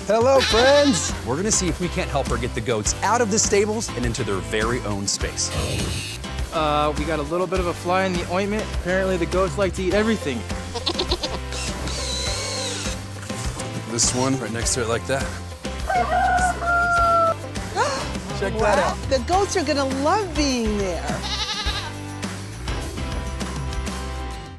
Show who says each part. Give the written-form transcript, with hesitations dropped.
Speaker 1: Hello, friends. We're gonna see if we can't help her get the goats out of the stables and into their very own space.
Speaker 2: We got a little bit of a fly in the ointment. Apparently the goats like to eat everything.
Speaker 1: This one right next to it like that. Check that out.
Speaker 3: The goats are gonna love being there.